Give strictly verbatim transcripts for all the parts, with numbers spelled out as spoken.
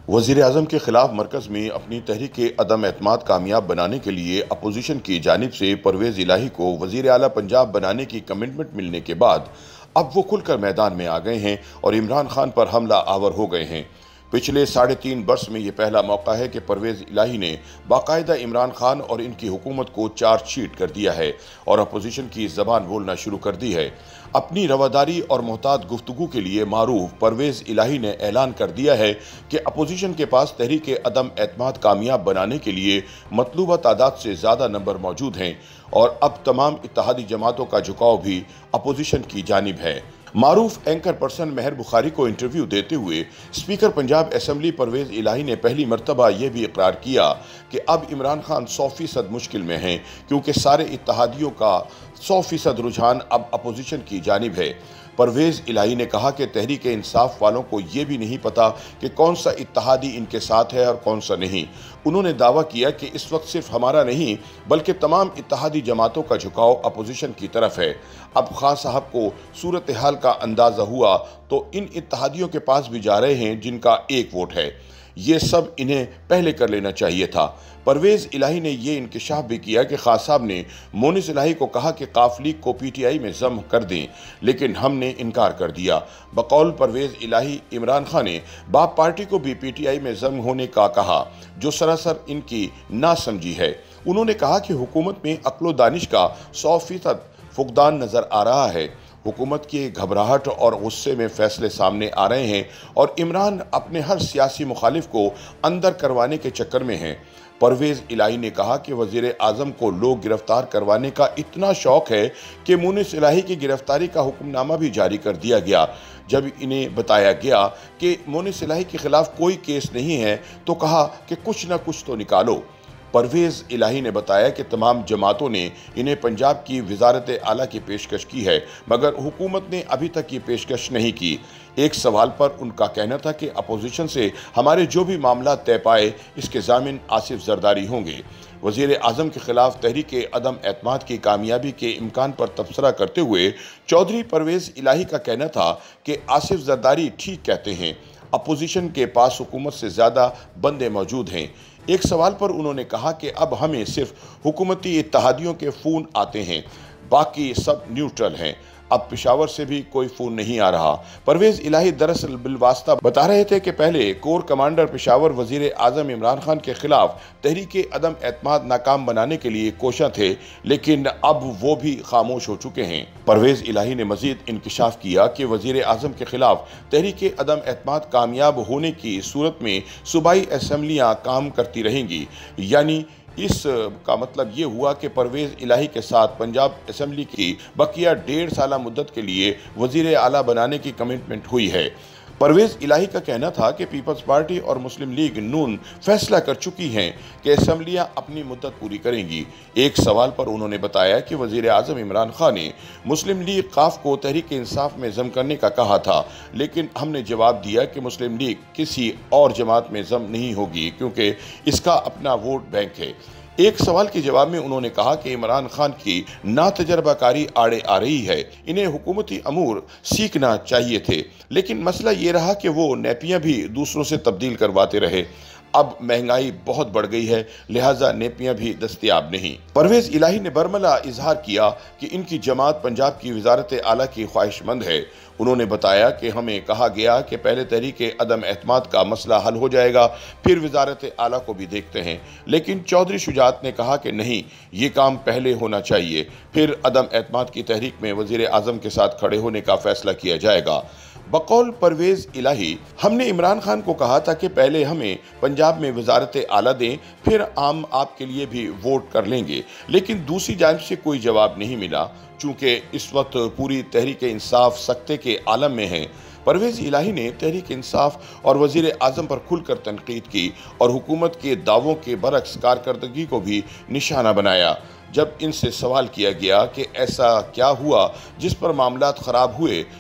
वज़ीर-ए-आज़म के खिलाफ मरकज़ में अपनी तहरीक अदम एतमाद कामयाब बनाने के लिए अपोजिशन की जानिब से परवेज़ इलाही को वज़ीर आला पंजाब बनाने की कमिटमेंट मिलने के बाद अब वो खुलकर मैदान में आ गए हैं और इमरान खान पर हमला आवर हो गए हैं। पिछले साढ़े तीन वर्ष में ये पहला मौका है कि परवेज़ इलाही ने बाकायदा इमरान खान और इनकी हुकूमत को चार्जशीट कर दिया है और अपोजिशन की ज़बान बोलना शुरू कर दी है। अपनी रवादारी और मोहतात गुफ्तगू के लिए मारूफ परवेज़ इलाही ने ऐलान कर दिया है कि अपोजिशन के पास तहरीक अदम एतमाद कामयाब बनाने के लिए मतलूबा तादाद से ज़्यादा नंबर मौजूद हैं और अब तमाम इत्तेहादी जमातों का झुकाव भी अपोजिशन की जानिब है। मारूफ एंकर पर्सन महर बुखारी को इंटरव्यू देते हुए स्पीकर पंजाब असम्बली परवेज़ इलाही ने पहली मरतबा यह भी इकरार किया कि अब इमरान खान सौ फीसद मुश्किल में हैं, क्योंकि सारे इत्तेहादियों का सौ फीसद रुझान अब अपोजिशन की जानिब है। परवेज़ इलाही ने कहा कि तहरीक इंसाफ वालों को ये भी नहीं पता कि कौन सा इत्तेहादी इनके साथ है और कौन सा नहीं। उन्होंने दावा किया कि इस वक्त सिर्फ हमारा नहीं बल्कि तमाम इत्तेहादी जमातों का झुकाव अपोजिशन की तरफ है। अब खान साहब को सूरत हाल का अंदाज़ा हुआ तो इन इत्तेहादियों के पास भी जा रहे हैं जिनका एक वोट है। ये सब इन्हें पहले कर लेना चाहिए था। परवेज़ इलाही ने यह इंकशाफ भी किया कि खान साहब ने मोनिस इलाही को कहा कि काफ लीग को पी टी आई में ज़म कर दें, लेकिन हमने इनकार कर दिया। बकौल परवेज़ इलाही इमरान खान ने बाप पार्टी को भी पी टी आई में ज़म होने का कहा, जो सरासर इनकी नासमझी है। उन्होंने कहा कि हुकूमत में अक्लो दानिश का सौ फीसद फुकदान नज़र आ रहा है। हुकूमत की घबराहट और गुस्से में फैसले सामने आ रहे हैं और इमरान अपने हर सियासी मुखालिफ को अंदर करवाने के चक्कर में हैं। परवेज़ इलाही ने कहा कि वज़ीर आज़म को लोग गिरफ्तार करवाने का इतना शौक़ है कि मोनिस इलाही की गिरफ्तारी का हुक्मनामा भी जारी कर दिया गया। जब इन्हें बताया गया कि मोनिस इलाही के खिलाफ कोई केस नहीं है तो कहा कि कुछ ना कुछ तो निकालो। परवेज़ इलाही ने बताया कि तमाम जमातों ने इन्हें पंजाब की वज़ारत आला की पेशकश की है, मगर हुकूमत ने अभी तक ये पेशकश नहीं की। एक सवाल पर उनका कहना था कि अपोजिशन से हमारे जो भी मामला तय पाए इसके ज़ामिन आसिफ जरदारी होंगे। वज़ीर आज़म के खिलाफ तहरीक अदम एतमाद की कामयाबी के इम्कान पर तबसरा करते हुए चौधरी परवेज़ इलाही का कहना था कि आसिफ जरदारी ठीक कहते हैं, अपोजिशन के पास हुकूमत से ज़्यादा बंदे मौजूद हैं। एक सवाल पर उन्होंने कहा कि अब हमें सिर्फ हुकूमती इत्तेहादियों के फ़ोन आते हैं, बाकी सब न्यूट्रल हैं। अब पेशावर से भी कोई फ़ोन नहीं आ रहा। परवेज़ इलाही दरअसल बिलवास्ता बता रहे थे कि पहले कोर कमांडर पेशावर वज़ीर आज़म इमरान खान के खिलाफ तहरीक अदम एतमाद नाकाम बनाने के लिए कोशा थे, लेकिन अब वो भी खामोश हो चुके हैं। परवेज़ इलाही ने मज़ीद इंकशाफ किया कि वज़ीर आज़म के खिलाफ तहरीक अदम एतमाद कामयाब होने की सूरत में सूबाई असम्बलियाँ काम करती रहेंगी। यानी इस का मतलब ये हुआ कि परवेज़ इलाही के साथ पंजाब असम्बली की बकिया डेढ़ साल मुद्दत के लिए वज़ीर आला बनाने की कमिटमेंट हुई है। परवेज़ इलाही का कहना था कि पीपल्स पार्टी और मुस्लिम लीग नून फैसला कर चुकी हैं कि असम्बलियाँ अपनी मुद्दत पूरी करेंगी। एक सवाल पर उन्होंने बताया कि वज़ीर आज़म इमरान खान ने मुस्लिम लीग काफ को तहरीक इंसाफ में ज़म करने का कहा था, लेकिन हमने जवाब दिया कि मुस्लिम लीग किसी और जमात में ज़म नहीं होगी, क्योंकि इसका अपना वोट बैंक है। एक सवाल के जवाब में उन्होंने कहा कि इमरान खान की नातजर्बाकारी आड़े आ रही है, इन्हें हुकूमती अमूर सीखना चाहिए थे, लेकिन मसला ये रहा कि वो नेपियां भी दूसरों से तब्दील करवाते रहे। अब महंगाई बहुत बढ़ गई है, लिहाजा नेपियां भी दस्तयाब नहीं। परवेज़ इलाही ने बरमला इजहार किया कि इनकी जमात पंजाब की वज़ारत आला की ख्वाहिशमंद है। उन्होंने बताया कि हमें कहा गया कि पहले तहरीक अदम एतमाद का मसला हल हो जाएगा, फिर वज़ारत आला को भी देखते हैं, लेकिन चौधरी शुजात ने कहा कि नहीं, ये काम पहले होना चाहिए, फिर अदम एतमाद की तहरीक में वज़ीर आज़म के साथ खड़े होने का फैसला किया जाएगा। बकौल परवेज़ इलाही, हमने इमरान खान को कहा था कि पहले हमें पंजाब में वज़ारत आला दें, फिर आम आपके लिए भी वोट कर लेंगे, लेकिन दूसरी जानिब से कोई जवाब नहीं मिला। चूँकि इस वक्त पूरी तहरीक इंसाफ सख्ते के आलम में है। परवेज़ इलाही ने तहरीक इंसाफ और वज़ीर आज़म पर खुलकर तनकीद की और हुकूमत के दावों के बरक्स कारकर्दगी को भी निशाना बनाया। जब इनसे सवाल किया गया कि ऐसा क्या हुआ जिस पर मामलात ख़राब हुए,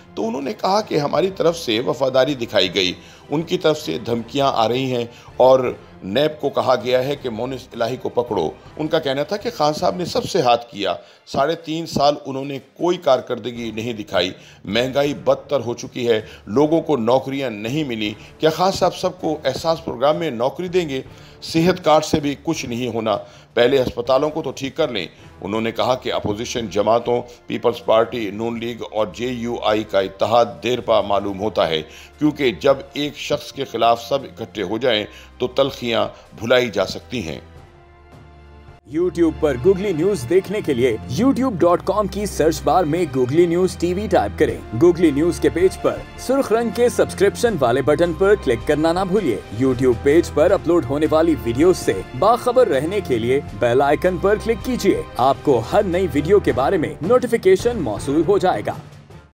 तो उन्होंने कहा कि हमारी तरफ से वफादारी दिखाई गई, उनकी तरफ से धमकियां आ रही हैं और नैब को कहा गया है कि मोनिस इलाही को पकड़ो। उनका कहना था कि खान साहब ने सबसे हाथ किया, साढ़े तीन साल उन्होंने कोई कारकर्दगी नहीं दिखाई, महंगाई बदतर हो चुकी है, लोगों को नौकरियां नहीं मिली, क्या खान साहब सबको एहसास प्रोग्राम में नौकरी देंगे? सेहत कार्ड से भी कुछ नहीं होना, पहले अस्पतालों को तो ठीक कर लें। उन्होंने कहा कि अपोजिशन जमातों, पीपल्स पार्टी, नून लीग और जे यू आई का इत्तेहाद देरपा मालूम होता है, क्योंकि जब एक शख्स के खिलाफ सब इकट्ठे हो जाएं तो तलखियां भुलाई जा सकती हैं। यूट्यूब पर गूगली न्यूज देखने के लिए यूट्यूब डॉट कॉम की सर्च बार में गूगली न्यूज टीवी टाइप करें। गूगली न्यूज के पेज पर सुर्ख रंग के सब्सक्रिप्शन वाले बटन पर क्लिक करना ना भूलिए। यूट्यूब पेज पर अपलोड होने वाली वीडियो से बाखबर रहने के लिए बेल आइकन पर क्लिक कीजिए। आपको हर नई वीडियो के बारे में नोटिफिकेशन मौसूल हो जाएगा।